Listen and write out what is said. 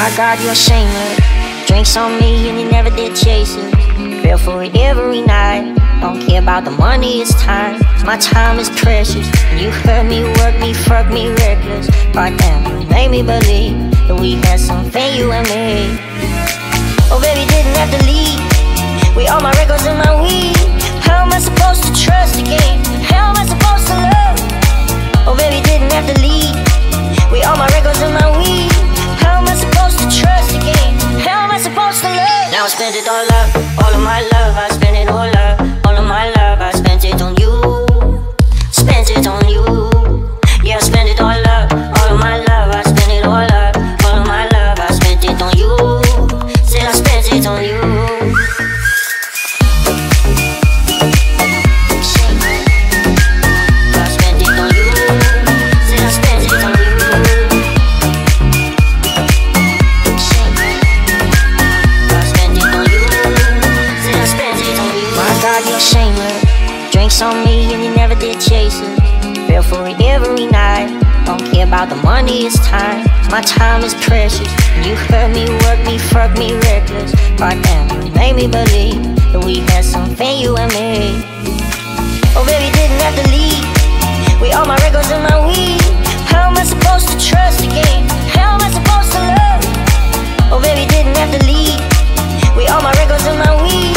My God, you're shameless. Drinks on me and you never did chase it. Fell for it every night. Don't care about the money, it's time. My time is precious. You hurt me, work me, fuck me reckless. Goddamn, you made me believe that we had something, you and me. Oh baby, didn't have to leave with all my records and my weed. How am I supposed to trust again? How am I supposed to love? Oh baby, didn't have to leave with all my records and my weed. How am I supposed to trust again? How am I supposed to love? Now I spent it all up, all of my love. I spent it all up, all of my love. I spent it on you, spent it on you. Yeah, I spent it all up, all of my love. I spent it all up, all of my love. I spent it on you, said I spent it on you. Drinks on me and you never did chase it. Fell for it every night. Don't care about the money, it's time. My time is precious. You hurt me, work me, fuck me reckless. Goddamn, you made me believe that we had something, you and me. Oh baby, didn't have to leave with all my records and my weed. How am I supposed to trust again? How am I supposed to love? Oh baby, didn't have to leave with all my records and my weed.